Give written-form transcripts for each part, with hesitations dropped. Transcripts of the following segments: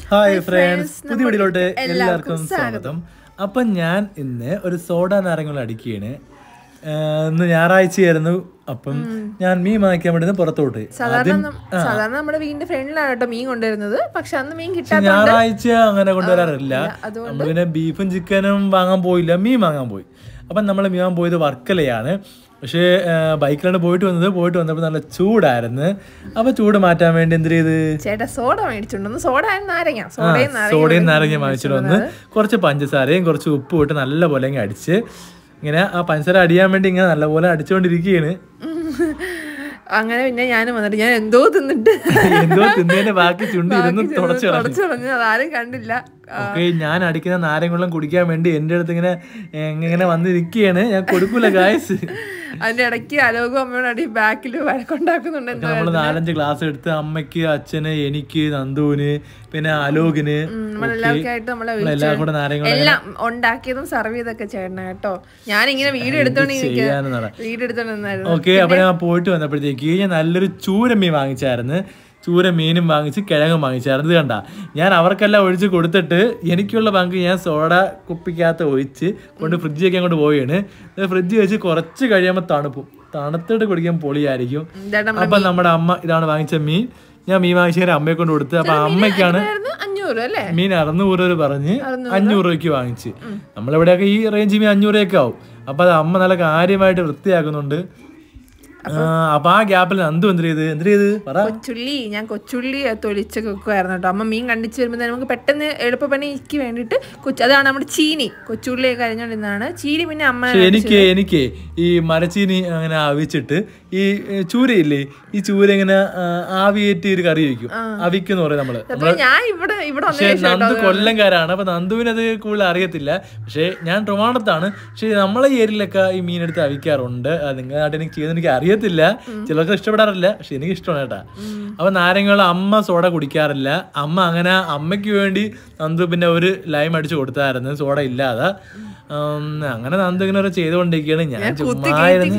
Hi friends, പുതിയ വീഡിയോയിലോട്ട് എല്ലാവർക്കും സ്വാഗതം. അപ്പം ഞാൻ ഇന്ന് ഒരു സോഡ നാരങ്ങൾ അടിക്കുകയാണ്. ഇന്ന് ഞായറാഴ്ചയായിരുന്നു. അപ്പം ഞാൻ മീൻ വാങ്ങിക്കാൻ വേണ്ടി പുറത്തോട്ട്. സാധാരണ നമ്മുടെ വീടിന്റെ ഫ്രണ്ടിലാണ് കേട്ടോ മീൻ കൊണ്ടുവരുന്നത്. പക്ഷെ അന്ന് മീൻ കിട്ടാൻ ഞായറാഴ്ച അങ്ങനെ കൊണ്ടുവരാറില്ല. നമ്മൾ പിന്നെ ബീഫും ചിക്കനും വാങ്ങാൻ പോയില്ല, മീൻ വാങ്ങാൻ പോയി. അപ്പം നമ്മൾ മീൻ വാങ്ങാൻ പോയത് വർക്കലയാണ്. പക്ഷേ ബൈക്കിലാണ് പോയിട്ട് വന്നപ്പോൾ നല്ല ചൂടായിരുന്നു. അപ്പൊ ചൂട് മാറ്റാൻ വേണ്ടി എന്ത് ചെയ്ത് ചേട്ടാ സോഡ മേടിച്ചിട്ടുണ്ടെന്ന്. സോഡയും നാരങ്ങ വാങ്ങിച്ചിട്ട് വന്ന് കുറച്ച് പഞ്ചസാരയും കുറച്ച് ഉപ്പും ഇട്ട് നല്ല പോലെ ഇങ്ങനെ അടിച്ച് ഇങ്ങനെ ആ പഞ്ചസാര അടിയാൻ വേണ്ടി ഇങ്ങനെ നല്ലപോലെ അടിച്ചുകൊണ്ടിരിക്കുകയാണ്. അങ്ങനെ പിന്നെ ഞാൻ വന്നിട്ട് ഞാൻ എന്തോ തിന്നതിന്റെ ബാക്കി ചുണ്ടിരുന്ന് തുടച്ചു കളഞ്ഞു. അതാരും കണ്ടില്ല. ഓക്കെ, ഞാൻ അടിക്കുന്ന നാരങ്ങളും കുടിക്കാൻ വേണ്ടി എന്റെ അടുത്ത് ഇങ്ങനെ വന്നിരിക്കുകയാണ്. ഞാൻ കൊടുക്കൂല ഗായ്സ്. അതിന്റെ ഇടയ്ക്ക് അലോകും അമ്മയോട് അടി ബാക്കിൽ വഴക്കുണ്ടാക്കുന്നുണ്ട്. നമ്മള് 4-5 ഗ്ലാസ് എടുത്ത് അമ്മയ്ക്ക്, അച്ഛന്, എനിക്ക്, നന്ദുവിന്, പിന്നെ അലോകിന് എല്ലാവർക്കായിട്ട് എല്ലാവർക്കും കൂടെ നാരങ്ങൾ എല്ലാം ഉണ്ടാക്കിയതും സർവ് ചെയ്തൊക്കെ ചേട്ടന കേട്ടോ. ഞാനിങ്ങനെ വീഡിയോ എടുത്തോണ്ടിരുന്നായിരുന്നു. ഓക്കെ, അപ്പൊ ഞാൻ പോയിട്ട് വന്നപ്പോഴത്തേക്ക് ഞാൻ നല്ലൊരു ചൂരമീൻ വാങ്ങിച്ചായിരുന്നു. ചൂരമീനും വാങ്ങിച്ച് കിഴങ്ങും വാങ്ങിച്ചായിരുന്നു. ഇത് കണ്ട, ഞാൻ അവർക്കെല്ലാം ഒഴിച്ച് കൊടുത്തിട്ട് എനിക്കുള്ള പങ്ക് ഞാൻ സോഡ കുപ്പിക്കകത്ത് ഒഴിച്ച് കൊണ്ട് ഫ്രിഡ്ജിലേക്ക് അങ്ങോട്ട് പോവുകയാണ്. ഫ്രിഡ്ജ് വെച്ച് കുറച്ച് കഴിയുമ്പോൾ തണുത്തിട്ട് കുടിക്കാൻ പൊളിയായിരിക്കും. അപ്പൊ നമ്മുടെ അമ്മ ഇതാണ് വാങ്ങിച്ച മീൻ. ഞാൻ മീൻ വാങ്ങിച്ച അമ്മയെ കൊണ്ട് കൊടുത്ത്. അപ്പൊ അമ്മയ്ക്കാണ് മീൻ 600 പറഞ്ഞ് 500 രൂപയ്ക്ക് വാങ്ങിച്ച്. നമ്മളിവിടെയൊക്കെ ഈ റേഞ്ച് മീൻ 500 രൂപയൊക്കെ ആവും. അപ്പൊ അത് അമ്മ നല്ല കാര്യമായിട്ട് വൃത്തിയാക്കുന്നുണ്ട്. അപ്പൊ ആ ഗ്യാപ്പിൽ നന്ദു എന്ത് ചെയ്ത് ഞാൻ കൊച്ചുള്ളി തൊലിച്ചൊക്കെ വെക്കുമായിരുന്നു കേട്ടോ. അമ്മ മീൻ കണ്ടിച്ച് വരുമ്പോൾ നമുക്ക് പെട്ടെന്ന് എളുപ്പപ്പണിക്ക് വേണ്ടിയിട്ട് അതാണ് നമ്മുടെ ചീനി. കൊച്ചുള്ളിയൊക്കെ അരിഞ്ഞോണ്ടിരുന്നതാണ് ചീനി. പിന്നെ അമ്മ എനിക്ക് ഈ മരച്ചീനി അങ്ങനെ അവിച്ചിട്ട് ഈ ചൂരയില്ലേ, ഈ ചൂര ഇങ്ങനെ ആവിയേറ്റ് ഒരു കറി വയ്ക്കും. അവിക്കെന്ന് പറയും നമ്മള്. പക്ഷെ നന്ദു കൊല്ലംകാരാണ്. അപ്പൊ നന്ദുവിനത് കൂടുതൽ അറിയത്തില്ല. പക്ഷെ ഞാൻ ട്രിവാൻഡ്രത്താണ്. പക്ഷെ നമ്മളെ ഈ ഏരിയയിലൊക്കെ ഈ മീനെടുത്ത് അവിക്കാറുണ്ട്. നിങ്ങളുടെ നാട്ടിൽ എനിക്ക് ചെയ്യുന്നത് എനിക്ക് അറിയത്തില്ല. ചിലർക്ക് ഇഷ്ടപ്പെടാറില്ല, പക്ഷെ എനിക്ക് ഇഷ്ടമാണ് കേട്ടാ. അപ്പൊ നാരങ്ങൾ അമ്മ സോഡ കുടിക്കാറില്ല. അമ്മ അങ്ങനെ അമ്മയ്ക്ക് വേണ്ടി നന്ദു പിന്നെ ഒരു ലൈം അടിച്ചു കൊടുത്തായിരുന്നു സോഡ ഇല്ലാതെ. അങ്ങനെ നന്ദു ഇങ്ങനെ ചെയ്തുകൊണ്ടിരിക്കുകയാണ്. ഞാൻ ചുമ്മായിരുന്നു.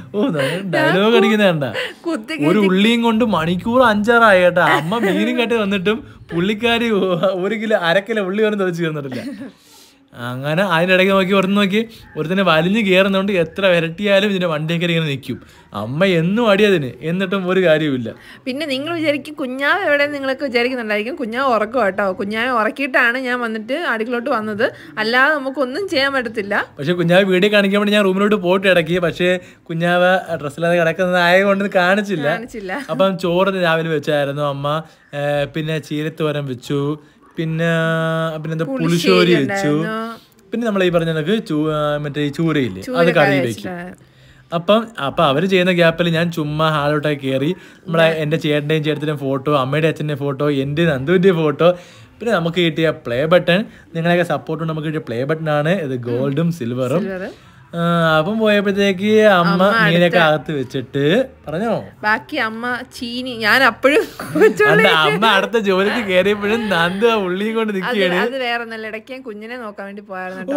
ഡയലോഗ് അടിക്കുന്ന കണ്ട, ഒരു ഉള്ളിയും കൊണ്ട് മണിക്കൂർ 5-6 ആയി കേട്ടാ. അമ്മ മീനും കട്ടി വന്നിട്ടും പുള്ളിക്കാരി 1 കിലോ 1/2 കിലോ ഉള്ളി വരെ തെളിച്ച് ചേർന്നിട്ടില്ല. അങ്ങനെ അതിനിടയ്ക്ക് നോക്കി ഒരുത്തന്നെ വലിഞ്ഞു കയറുന്നതുകൊണ്ട് എത്ര വിരട്ടിയാലും ഇതിന്റെ വണ്ടിയൊക്കെ ഇങ്ങനെ നിൽക്കും. അമ്മ എന്നും അടിയതിന്, എന്നിട്ടും ഒരു കാര്യവുമില്ല. പിന്നെ നിങ്ങൾ വിചാരിക്കും കുഞ്ഞാവ് എവിടെ, നിങ്ങളൊക്കെ വിചാരിക്കുന്നുണ്ടായിരിക്കും. കുഞ്ഞാവ് ഉറക്കും കേട്ടോ. കുഞ്ഞാവ് ഉറക്കിയിട്ടാണ് ഞാൻ വന്നിട്ട് അടുക്കളോട്ട് വന്നത്. അല്ലാതെ നമുക്കൊന്നും ചെയ്യാൻ പറ്റത്തില്ല. പക്ഷെ കുഞ്ഞാവ് വീഡിയോ കാണിക്കാൻ വേണ്ടി ഞാൻ റൂമിലോട്ട് പോയിട്ട് ഇടയ്ക്ക്. പക്ഷേ കുഞ്ഞാവ് ഡ്രസ്സില്ലാതെ കിടക്കുന്നത് ആയതുകൊണ്ട് കാണിച്ചില്ല. അപ്പം ചോറ് രാവിലെ വെച്ചായിരുന്നു അമ്മ. പിന്നെ ചീരത്തോരൻ വെച്ചു, പിന്നെ എന്താ പുളിശ്ശേരി വെച്ചു. പിന്നെ നമ്മൾ ഈ പറഞ്ഞ മറ്റേ ഈ ചൂരയില്ലേ, അത് കറി വെക്കും. അപ്പം അവർ ചെയ്യുന്ന ഗ്യാപ്പിൽ ഞാൻ ചുമ്മാ ഹാളോട്ടൊക്കെ കയറി എൻ്റെ ചേട്ടൻ്റെയും ചേട്ടത്തിൻ്റെയും ഫോട്ടോ, അമ്മയുടെ അച്ഛൻ്റെ ഫോട്ടോ, എൻ്റെ നന്ദുവിൻ്റെ ഫോട്ടോ, പിന്നെ നമുക്ക് കിട്ടിയ പ്ലേ ബട്ടൺ. നിങ്ങളെയൊക്കെ സപ്പോർട്ടുണ്ട്. നമുക്ക് കിട്ടിയ പ്ലേ ബട്ടണാണ് ഇത്, ഗോൾഡും സിൽവറും. അപ്പം പോയപ്പോഴത്തേക്ക് അമ്മ മീനൊക്കെ അകത്ത് വെച്ചിട്ട് പറഞ്ഞോ ബാക്കി അമ്മ ചീനി. ഞാൻ അപ്പോഴും അമ്മ അടുത്ത ജോലിക്ക് കയറിയപ്പോഴും നന്ദു ആ ഉള്ളിയും കൊണ്ട് നിൽക്കുകയാണ്. അത് വേറെ ഒന്നല്ല, ഇടയ്ക്ക് ഞാൻ കുഞ്ഞിനെ നോക്കാൻ വേണ്ടി പോയായിരുന്നു.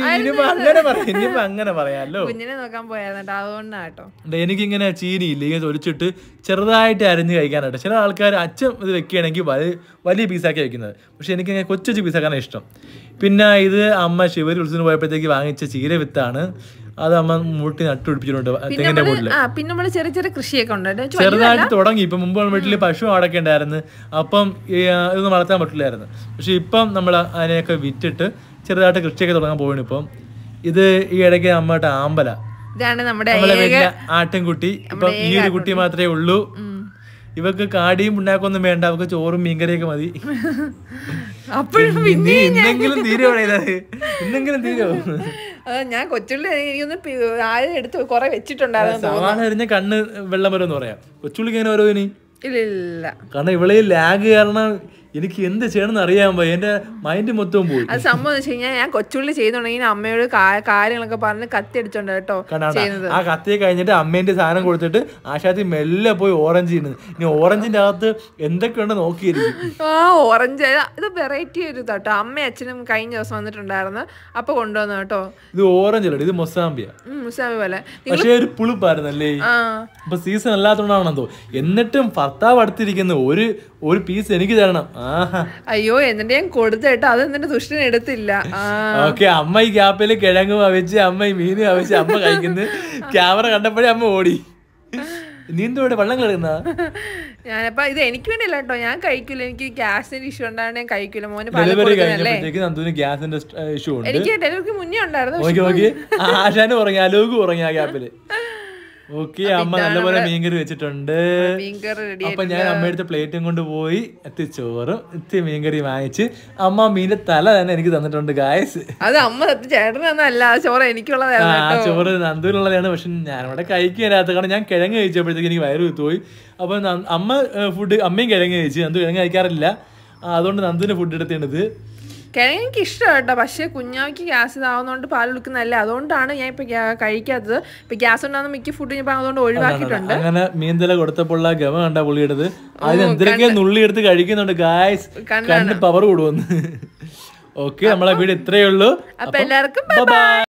ഇനിയിപ്പോ അങ്ങനെ പറയാലോ, കുഞ്ഞിനെ നോക്കാൻ പോയായിരുന്നു കേട്ടോ. അതുകൊണ്ടാട്ടോ എനിക്കിങ്ങനെ ചീനിയില്ല ഇങ്ങനെ തൊലിച്ചിട്ട് ചെറുതായിട്ട് അരിഞ്ഞ് കഴിക്കാനായിട്ട്. ചില ആൾക്കാർ അച്ഛൻ ഇത് വെക്കുകയാണെങ്കിൽ വലിയ പീസാക്കി വെക്കുന്നത്. പക്ഷെ എനിക്കിങ്ങനെ കൊച്ചു പീസാക്കാനാണ് ഇഷ്ടം. പിന്നെ ഇത് അമ്മ ശിവരി ഉത്സവത്തിന് പോയപ്പോഴത്തേക്ക് വാങ്ങിച്ച ചീര വിത്താണ്. അത് അമ്മ മുട്ടി നട്ടുപിടിപ്പിച്ചിട്ടുണ്ട് തെങ്ങിന്റെ മുകളിൽ. പിന്നെ നമ്മള് ചെറിയ ചെറിയ കൃഷിയൊക്കെ ഉണ്ട്, ചെറുതായിട്ട് തുടങ്ങി. ഇപ്പൊ മുമ്പ് വീട്ടില് പശു ആടൊക്കെ ഉണ്ടായിരുന്നു. അപ്പം ഇതൊന്നും വളർത്താൻ പറ്റില്ലായിരുന്നു. പക്ഷെ ഇപ്പം നമ്മൾ അതിനെയൊക്കെ വിറ്റിട്ട് ചെറുതായിട്ട് കൃഷിയൊക്കെ തുടങ്ങാൻ പോവാണ്. ഇപ്പം ഇത് ഈ ഇടയ്ക്ക് അമ്മയുടെ ആമ്പല, ഇതാണ് നമ്മുടെ ആട്ടിൻകുട്ടി. ഇപ്പം ഈ ഒരു കുട്ടി മാത്രമേ ഉള്ളൂ. ഇവക്ക് കാടിയും ഉണ്ടാക്കൊന്നും വേണ്ട, അവർക്ക് ചോറും മീൻകറിയൊക്കെ മതി. ഇന്നെങ്കിലും തീരുവോ? ഞാൻ കൊച്ചുള്ളി എടുത്ത് കൊറേ വെച്ചിട്ടുണ്ടായിരുന്നു. സവാള അരിഞ്ഞ കണ്ണ് വെള്ളം വരും എന്ന് പറയാം. കൊച്ചുള്ളിക്ക് അങ്ങനെ ഓരോ ഇനി ഇല്ല, കാരണം ഇവളെ ലാഗ് കാരണം എനിക്ക് എന്ത് ചെയ്യണമെന്ന് അറിയാൻ പോയി. എന്റെ മൈൻഡ് മൊത്തവും പോയി. അത് സംഭവം വെച്ച് കഴിഞ്ഞാൽ ഞാൻ കൊച്ചുള്ളി ചെയ്തോണ്ടെങ്കിൽ അമ്മയോട് കാര്യങ്ങളൊക്കെ പറഞ്ഞ് കത്തി അടിച്ചോണ്ട് കേട്ടോ. ആ കത്തിയെ കഴിഞ്ഞിട്ട് അമ്മേന്റെ സാധനം കൊടുത്തിട്ട് ആശാത്തി മെല്ലെ പോയി ഓറഞ്ച് ചെയ്യുന്നത്. ഇനി ഓറഞ്ചിന്റെ അകത്ത് എന്തൊക്കെയുണ്ട് നോക്കിയിരിക്കും. ഓറഞ്ച് ഇത് വെറൈറ്റി ഒരു കേട്ടോ. അമ്മയും അച്ഛനും കഴിഞ്ഞ ദിവസം വന്നിട്ടുണ്ടായിരുന്നു, അപ്പൊ കൊണ്ടുവന്നു കേട്ടോ. ഇത് ഓറഞ്ച് അല്ലേ, ഇത് മൊസാമ്പി പോലെ. പക്ഷേ ഒരു പുളിപ്പായിരുന്നല്ലേ. ഇപ്പൊ സീസൺ അല്ലാത്തോണ്ടാണെന്നോ. എന്നിട്ടും ഭർത്താവ് അടുത്തിരിക്കുന്ന ഒരു പീസ് എനിക്ക് തരണം. ആഹാ അയ്യോ എന്നിട്ട് ഞാൻ കൊടുത്തേട്ടോ, അത് എന്നിട്ട് ദുഷ്ടൻ എടുത്തില്ല. ഓക്കെ, അമ്മ ഈ ഗ്യാപ്പിൽ കിഴങ്ങ് വവിച്ച് അമ്മ ഈ മീന് വവിച്ച് അമ്മ കഴിക്കുന്നത് ക്യാമറ കണ്ടപ്പോഴേ അമ്മ ഓടി. നീ എന്തോടെ വെള്ളം കളയുന്ന? ഞാനപ്പ ഇത് എനിക്ക് വേണ്ടിയല്ല കേട്ടോ, ഞാൻ കഴിക്കൂല, എനിക്ക് ഗ്യാസിന്റെ ഇഷ്യൂ ഉണ്ടാണ്, ഞാൻ കഴിക്കൂല. മോന് ഡെലിവറി കഴിഞ്ഞപ്പോഴത്തേക്ക് നന്ദുവിന് ഗ്യാസിന്റെ ഇഷ്യൂ ഉണ്ട്. എനിക്ക് ഡെലിവറിക്ക് മുന്നേ ഉണ്ടായിരുന്നു. ആശാനും ഉറങ്ങി, അലോകും ഉറങ്ങി ആ ഗ്യാപ്പില്. ഓക്കെ, അമ്മ നല്ലപോലെ മീൻകറി വെച്ചിട്ടുണ്ട്. അപ്പൊ ഞാൻ അമ്മയുടെ പ്ലേറ്റും കൊണ്ട് പോയി എത്തി ചോറും എത്തി മീൻകറി വാങ്ങിച്ച് അമ്മ മീന്റെ തല തന്നെ എനിക്ക് തന്നിട്ടുണ്ട് ഗായ്സ്. അത് അമ്മ ചേട്ടനൊന്നല്ല, ചോറ് എനിക്കുള്ളതാണ്. ആ ചോറ് നന്ദുവിനുള്ളതാണ്. പക്ഷെ ഞാനിവിടെ കഴിക്കാത്ത കാരണം ഞാൻ കിഴങ്ങ് കഴിച്ചപ്പോഴത്തേക്ക് എനിക്ക് വയറ് കുത്തുപോയി. അപ്പൊ അമ്മയും കിഴങ്ങ് കഴിച്ചു, നന്ദു കിഴങ്ങ് കഴിക്കാറില്ല. അതുകൊണ്ട് നന്ദുവിന് ഫുഡ് എടുത്തേണ്ടത്. കിഴങ്ങ് എനിക്ക് ഇഷ്ടമാണ് കേട്ടോ, പക്ഷെ കുഞ്ഞാക്ക് ഗ്യാസ് ഇതാവുന്നതുകൊണ്ട് പാൽ കൊടുക്കുന്നതല്ല, അതുകൊണ്ടാണ് ഞാൻ ഇപ്പൊ കഴിക്കാത്തത്. ഇപ്പൊ ഗ്യാസ് ഉണ്ടാകുന്ന മിക്ക ഫുഡ് ഞാൻ അതുകൊണ്ട് ഒഴിവാക്കിയിട്ടുണ്ട്. അങ്ങനെ മീൻതല കൊടുത്തപ്പോൾ ഗമ കണ്ട പുള്ളിയെടുത്ത് അതിന് എന്തൊക്കെ നുള്ളി എടുത്ത് കഴിക്കുന്നുണ്ട് ഗായ്സ്, കണ്ണ് പവർ കൂടുവന്ന്. ഓക്കെ, നമ്മളെ വീട് ഇത്രയേ ഉള്ളൂ. അപ്പൊ എല്ലാവർക്കും ബൈ ബൈ.